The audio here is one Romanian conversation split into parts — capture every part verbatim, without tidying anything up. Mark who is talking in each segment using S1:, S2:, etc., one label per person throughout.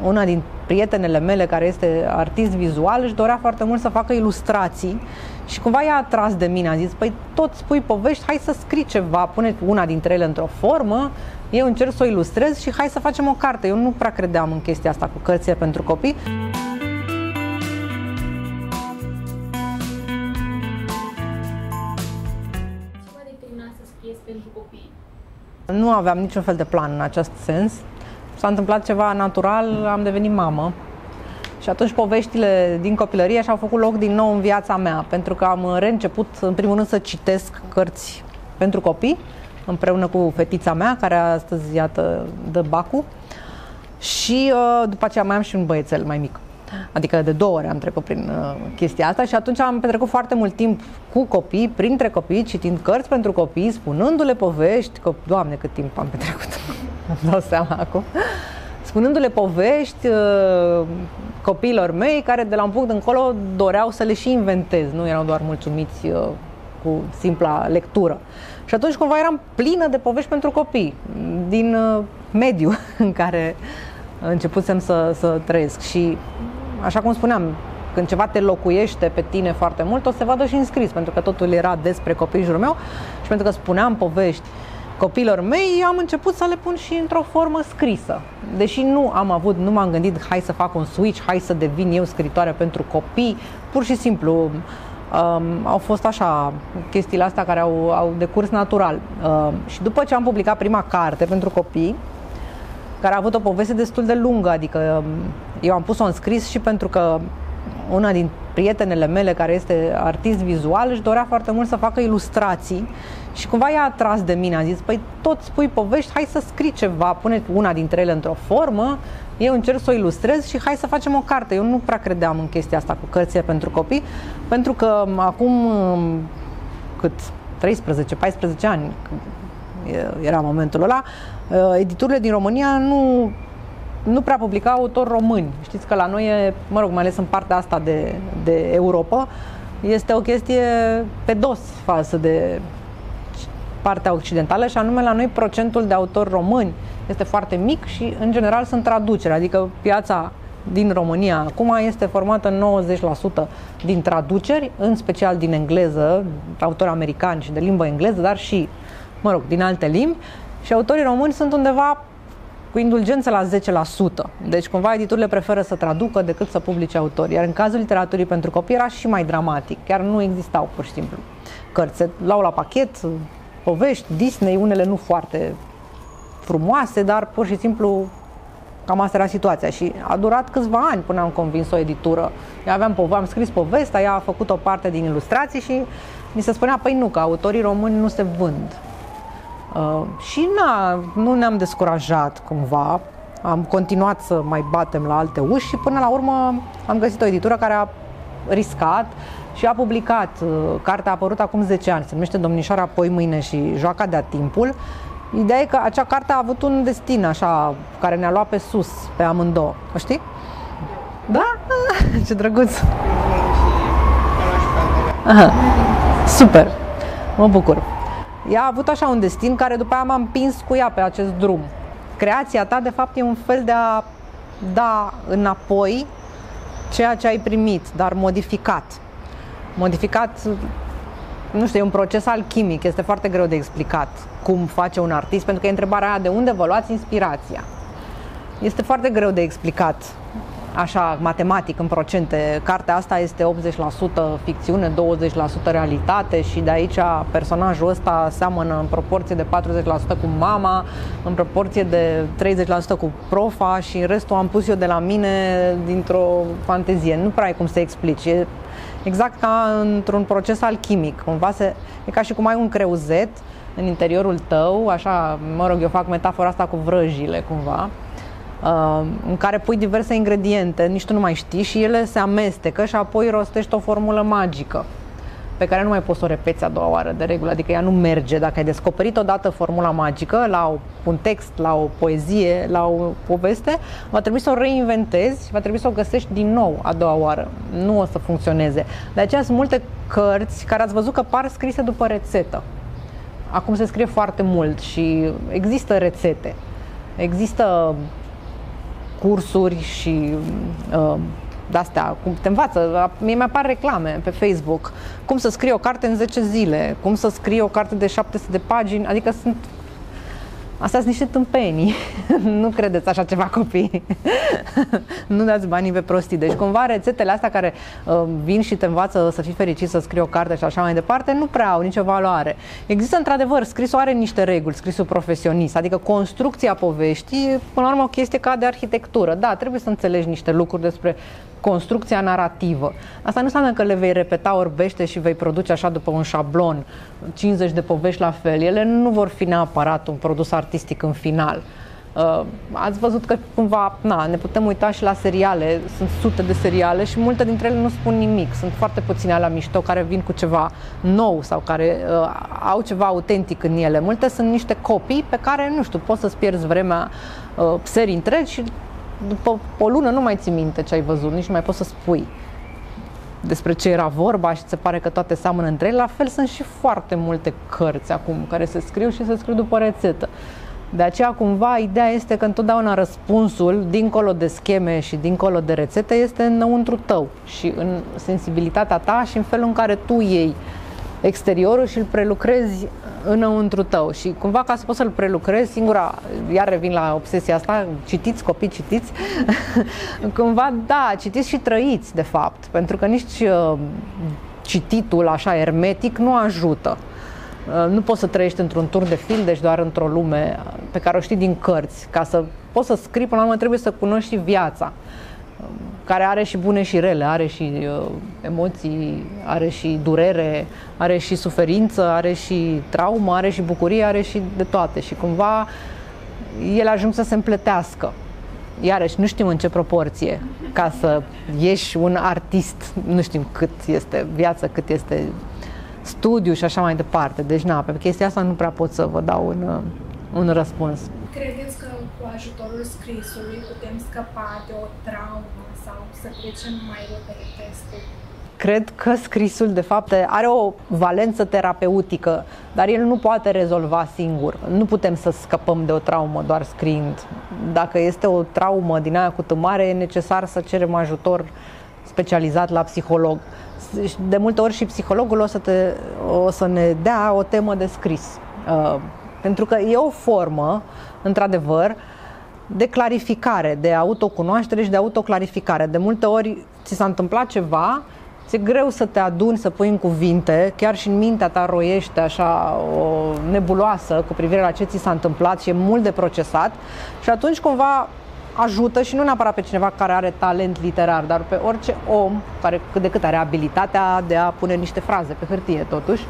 S1: una din prietenele mele care este artist vizual își dorea foarte mult să facă ilustrații și cumva i-a atras de mine, a zis, păi tot spui povești, hai să scrii ceva, pune una dintre ele într-o formă, eu încerc să o ilustrez și hai să facem o carte. Eu nu prea credeam în chestia asta cu cărțile pentru copii.
S2: Ce v-a determinat să scrieți pentru copii?
S1: Nu aveam niciun fel de plan în acest sens. S-a întâmplat ceva natural, am devenit mamă. Și atunci poveștile din copilărie și-au făcut loc din nou în viața mea, pentru că am reînceput, în primul rând, să citesc cărți pentru copii, împreună cu fetița mea, care astăzi, iată, dă bacul. Și după aceea mai am și un băiețel mai mic. Adică de două ori am trecut prin uh, chestia asta și atunci am petrecut foarte mult timp cu copii, printre copii, citind cărți pentru copii, spunându-le povești. Cop- Doamne, cât timp am petrecut, îmi dau seama acum. Spunându-le povești uh, copiilor mei, care de la un punct încolo doreau să le și inventez, nu erau doar mulțumiți uh, cu simpla lectură. Și atunci cumva eram plină de povești pentru copii, din uh, mediul în care începusem să, să trăiesc. Și așa cum spuneam, când ceva te locuiește pe tine foarte mult, o să se vadă și în scris, pentru că totul era despre copiii jurul meu și pentru că spuneam povești copiilor mei, am început să le pun și într-o formă scrisă. Deși nu am avut, nu m-am gândit, hai să fac un switch, hai să devin eu scritoare pentru copii, pur și simplu um, au fost așa chestiile astea care au, au decurs natural. Um, și după ce am publicat prima carte pentru copii, care a avut o poveste destul de lungă, adică eu am pus-o în scris și pentru că una din prietenele mele care este artist vizual își dorea foarte mult să facă ilustrații și cumva i-a atras de mine, a zis, păi tot spui povești, hai să scrii ceva, pune una dintre ele într-o formă, eu încerc să o ilustrez și hai să facem o carte. Eu nu prea credeam în chestia asta cu cărțile pentru copii, pentru că acum cât treisprezece paisprezece ani era momentul ăla, editurile din România nu, nu prea publicau autori români. Știți că la noi e, mă rog, mai ales în partea asta de, de Europa, este o chestie pe dos față de partea occidentală și anume la noi procentul de autori români este foarte mic și în general sunt traduceri, adică piața din România acum este formată nouăzeci la sută din traduceri, în special din engleză, autori americani și de limbă engleză, dar și, mă rog, din alte limbi. Și autorii români sunt undeva cu indulgență la zece la sută. Deci cumva editurile preferă să traducă decât să publice autori. Iar în cazul literaturii pentru copii era și mai dramatic. Chiar nu existau pur și simplu cărți. Se luau la pachet, povești, Disney, unele nu foarte frumoase, dar pur și simplu cam asta era situația. Și a durat câțiva ani până am convins o editură. Eu aveam, am scris povestea, ea a făcut o parte din ilustrații și mi se spunea, păi nu, că autorii români nu se vând. Uh, și na, nu ne-am descurajat cumva, am continuat să mai batem la alte uși și până la urmă am găsit o editură care a riscat și a publicat. Uh, cartea a apărut acum zece ani, se numește Domnișoara Poi Mâine și Joaca de-a timpul. Ideea e că acea carte a avut un destin așa, care ne-a luat pe sus, pe amândouă. O știi? Da? Ce drăguț! Aha. Super! Mă bucur! Ea a avut așa un destin care după aia m-a împins cu ea pe acest drum. Creația ta, de fapt, e un fel de a da înapoi ceea ce ai primit, dar modificat. Modificat, nu știu, e un proces alchimic, este foarte greu de explicat cum face un artist, pentru că e întrebarea aia, de unde vă luați inspirația? Este foarte greu de explicat, așa, matematic, în procente. Cartea asta este optzeci la sută ficțiune, douăzeci la sută realitate și de aici personajul ăsta seamănă în proporție de patruzeci la sută cu mama, în proporție de treizeci la sută cu profa și restul am pus eu de la mine dintr-o fantezie. Nu prea ai cum să explici. E exact ca într-un proces alchimic. Cumva se, e ca și cum ai un creuzet în interiorul tău, așa, mă rog, eu fac metafora asta cu vrăjile, cumva, în care pui diverse ingrediente, nici tu nu mai știi, și ele se amestecă și apoi rostești o formulă magică pe care nu mai poți să o repeți a doua oară de regulă, adică ea nu merge. Dacă ai descoperit odată formula magică la un text, la o poezie, la o poveste, va trebui să o reinventezi, va trebui să o găsești din nou a doua oară. Nu o să funcționeze. De aceea sunt multe cărți care ați văzut că par scrise după rețetă. Acum se scrie foarte mult și există rețete. Există cursuri și uh, de-astea, cum te învață, mie mi-apar reclame pe Facebook, cum să scrii o carte în zece zile, cum să scrii o carte de șapte sute de pagini, adică sunt astea sunt niște tâmpenii. Nu credeți așa ceva, copii. Nu dați banii pe prostii. Deci cumva rețetele astea care uh, vin și te învață să fii fericit, să scrii o carte și așa mai departe, nu prea au nicio valoare. Există într-adevăr, scrisul are niște reguli, scrisul profesionist, adică construcția poveștii, până la urmă o chestie ca de arhitectură. Da, trebuie să înțelegi niște lucruri despre construcția narrativă. Asta nu înseamnă că le vei repeta orbește și vei produce așa după un șablon cincizeci de povești la fel. Ele nu vor fi neapărat un produs artistic în final. Uh, ați văzut că cumva, na, ne putem uita și la seriale, sunt sute de seriale și multe dintre ele nu spun nimic. Sunt foarte puține alea mișto care vin cu ceva nou sau care uh, au ceva autentic în ele. Multe sunt niște copii pe care, nu știu, poți să-ți pierzi vremea uh, serii întregi și după o lună nu mai ții minte ce ai văzut, nici nu mai poți să spui despre ce era vorba și se pare că toate seamănă între ele. La fel sunt și foarte multe cărți acum care se scriu și se scriu după rețetă. De aceea, cumva, ideea este că întotdeauna răspunsul, dincolo de scheme și dincolo de rețete, este înăuntru tău și în sensibilitatea ta și în felul în care tu iei exteriorul și îl prelucrezi înăuntru tău. Și cumva, ca să poți să-l prelucrezi, singura, iar revin la obsesia asta, citiți, copii, citiți, cumva, da, citiți și trăiți, de fapt, pentru că nici uh, cititul așa ermetic nu ajută. Uh, nu poți să trăiești într-un tur de fildeș doar într-o lume pe care o știi din cărți. Ca să poți să scrii, până la urmă, trebuie să cunoști și viața, care are și bune și rele, are și uh, emoții, are și durere, are și suferință, are și traumă, are și bucurie, are și de toate. Și cumva ele ajung să se împletească. Iarăși, nu știm în ce proporție, ca să ieși un artist, nu știm cât este viață, cât este studiu și așa mai departe. Deci, na, pe chestia asta nu prea pot să vă dau un, un răspuns.
S2: Credeți că cu ajutorul scrisului putem scăpa de o traumă sau să trecem mai repede testul?
S1: Cred că scrisul, de fapt, are o valență terapeutică, dar el nu poate rezolva singur. Nu putem să scăpăm de o traumă doar scriind. Dacă este o traumă din aia cu tămare, e necesar să cerem ajutor specializat la psiholog. De multe ori și psihologul o să, te, o să ne dea o temă de scris. Uh, pentru că e o formă, într-adevăr, de clarificare, de autocunoaștere și de autoclarificare. De multe ori ți s-a întâmplat ceva, ți-e greu să te aduni, să pui în cuvinte, chiar și în mintea ta roiește așa o nebuloasă cu privire la ce ți s-a întâmplat și e mult de procesat și atunci cumva ajută și nu neapărat pe cineva care are talent literar, dar pe orice om care cât de cât are abilitatea de a pune niște fraze pe hârtie totuși,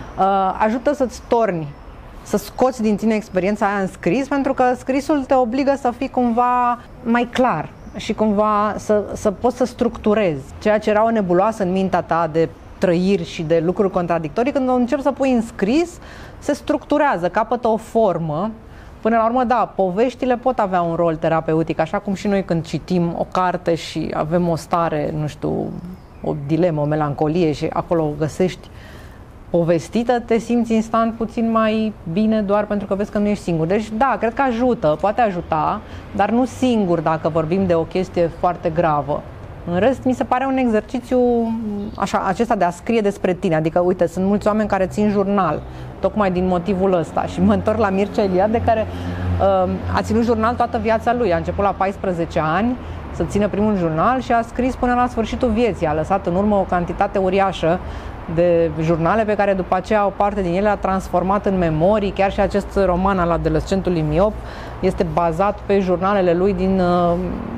S1: ajută să-ți torni, să scoți din tine experiența aia în scris, pentru că scrisul te obligă să fii cumva mai clar și cumva să, să poți să structurezi ceea ce era o nebuloasă în mintea ta de trăiri și de lucruri contradictorii. Când începi să pui în scris, se structurează, capătă o formă. Până la urmă, da, poveștile pot avea un rol terapeutic, așa cum și noi când citim o carte și avem o stare, nu știu, o dilemă, o melancolie și acolo o găsești povestită, te simți instant puțin mai bine doar pentru că vezi că nu ești singur. Deci, da, cred că ajută, poate ajuta, dar nu singur dacă vorbim de o chestie foarte gravă. În rest, mi se pare un exercițiu așa, acesta de a scrie despre tine. Adică, uite, sunt mulți oameni care țin jurnal, tocmai din motivul ăsta. Și mă întorc la Mircea Eliade, care uh, a ținut jurnal toată viața lui. A început la paisprezece ani să țină primul jurnal și a scris până la sfârșitul vieții. A lăsat în urmă o cantitate uriașă de jurnale pe care după aceea o parte din ele a transformat în memorii. Chiar și acest roman al adolescentului miop este bazat pe jurnalele lui din, uh,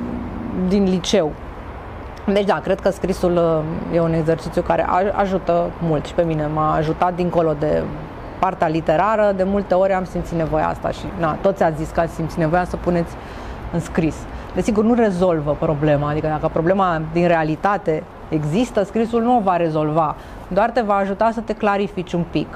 S1: din liceu. Deci da, cred că scrisul e un exercițiu care ajută mult și pe mine m-a ajutat dincolo de partea literară. De multe ori am simțit nevoia asta și na, toți ați zis că ați simțit nevoia să puneți în scris. Desigur, nu rezolvă problema, adică dacă problema din realitate există, scrisul nu o va rezolva, doar te va ajuta să te clarifici un pic.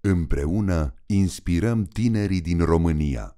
S3: Împreună inspirăm tinerii din România.